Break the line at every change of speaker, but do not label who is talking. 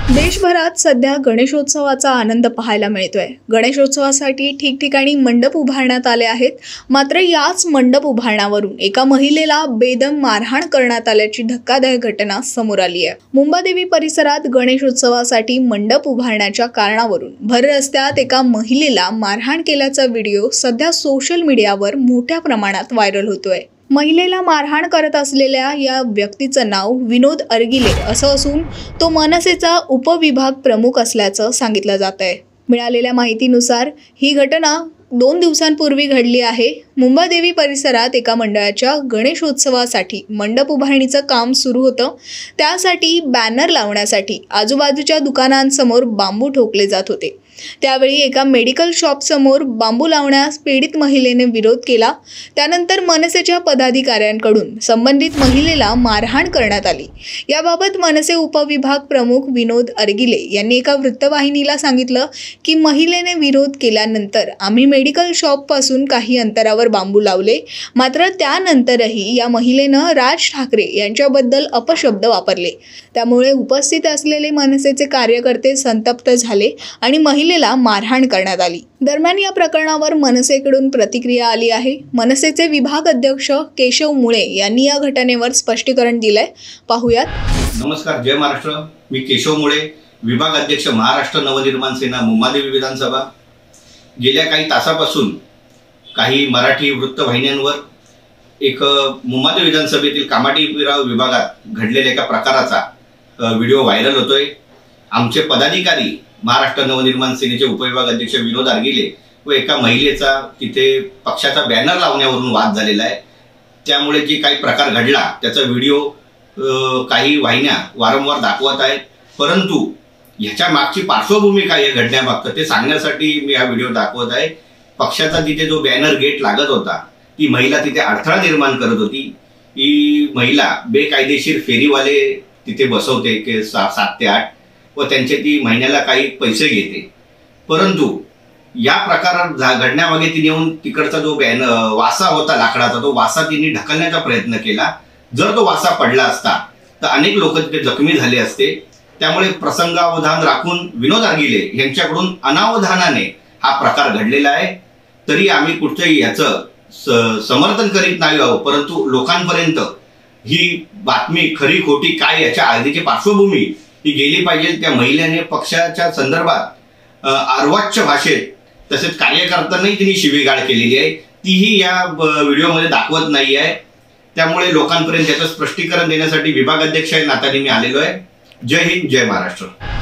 देशभरात सध्या गणेशोत्सवाचा आनंद पाहायला मिळतोय। गणेशोत्सवासाठी ठिकठिकाणी मंडप उभारण्यात आले आहेत। मात्र याच मंडप उभारण्यावरून एका महिलेला बेदम मारहाण करण्यात आल्याची धक्कादायक घटना समोर आली आहे। मुंबादेवी परिसरात गणेशोत्सवासाठी मंडप उभारण्याच्या कारणावरून भर रस्त्यात एका महिलेला मारहाण केल्याचा व्हिडिओ सध्या सोशल मीडियावर मोठ्या प्रमाणात व्हायरल होतोय। महिलेला मारहाण करत असलेल्या या व्यक्तीचं नाव विनोद अरगिले असं असून तो मनसेचा उपविभाग प्रमुख असल्याचं सांगितलं जात आहे। मिळालेल्या माहितीनुसार ही घटना 2 दिवसांपूर्वी घडली आहे। मुंबादेवी परिसरात एका मंडळाच्या गणेशोत्सवासाठी मंडप उभारणीचं काम सुरू होतं। त्यासाठी बॅनर लावण्यासाठी आजूबाजूच्या दुकानांसमोर बांबू ठोकले जात होते। त्यावेळी एका मेडिकल शॉप समोर बांबू लावण्यास पीडित महिलेने विरोध केला। त्यानंतर मनसेच्या पदाधिकाऱ्यांकडून संबंधित महिलेला मारहाण करण्यात आली। याबाबत मनसे उपविभाग प्रमुख विनोद अरगिले यांनी एका वृत्तवाहिनीला सांगितलं की महिलेने विरोध केल्यानंतर आम्ही मेडिकल शॉप पासून काही अंतरावर बांबू लावले। मात्र त्यानंतरही या महिलेनं राज ठाकरे यांच्याबद्दल अपशब्द वापरले। त्यामुळे उपस्थित असलेले मनसेचे कार्यकर्ते संतप्त झाले आणि महिलेला मारहाण करण्यात आली। दरम्यान या प्रकरणावर मनसेकडून प्रतिक्रिया आली आहे। मनसेचे विभाग अध्यक्ष केशव मुळे यांनी या घटनेवर स्पष्टीकरण दिलंय। पाहूयात।
नमस्कार, जय महाराष्ट्र। मी केशव मुळे, विभाग अध्यक्ष, महाराष्ट्र नवनिर्माण सेना, मुंबादेवी विधानसभा। गेल्या काही तासापासून काही मराठी वृत्तवाहिन्यांवर एक मुंबादेवी विधानसभेतील कामाठीराव विभागात घडलेल्या एका प्रकाराचा व्हिडिओ व्हायरल होतोय। आमचे पदाधिकारी, महाराष्ट्र नवनिर्माण सेनेचे उपविभाग अध्यक्ष विनोद अरगिले व एका महिलेचा तिथे पक्षाचा बॅनर लावण्यावरून वाद झालेला आहे। त्यामुळे जे काही प्रकार घडला त्याचा व्हिडिओ काही वाहिन्या वारंवार दाखवत आहेत, परंतु ह्याच्या मागची पार्श्वभूमी काय आहे घडण्यामागचं ते सांगण्यासाठी मी हा व्हिडिओ दाखवत आहे। पक्षाचा तिथे जो बॅनर गेट लागत होता, ती महिला तिथे अडथळा निर्माण करत होती। ही महिला बेकायदेशीर फेरीवाले तिथे बसवते की 7 ते 8 व त्यांचे ती महिन्याला काही पैसे घेते। परंतु या प्रकारात घडण्यामागे तिने येऊन तिकडचा जो वासा होता लाकडाचा, तो वासा तिने ढकलण्याचा प्रयत्न केला। जर तो वासा पडला असता तर अनेक लोक तिथे जखमी झाले असते। त्यामुळे प्रसंगावधान राखून विनोद अरगिले यांच्याकडून अनावधानाने हा प्रकार घडलेला आहे। तरी आम्ही कुठचंही याचं समर्थन करीत नाही आहोत, परंतु लोकांपर्यंत ही बातमी खरी खोटी काय याच्या आधीची पार्श्वभूमी ही गेली पाहिजे। त्या महिलेने पक्षाच्या संदर्भात अर्वाच्य भाषेत तसेच कार्यकर्त्यांनाही तिने शिवीगाळ केलेली आहे, तीही या व्हिडिओमध्ये दाखवत नाही आहे। त्यामुळे लोकांपर्यंत याचं स्पष्टीकरण देण्यासाठी विभाग अध्यक्ष या नात्याने मी आलेलो आहे। जय हिंद, जय महाराष्ट्र।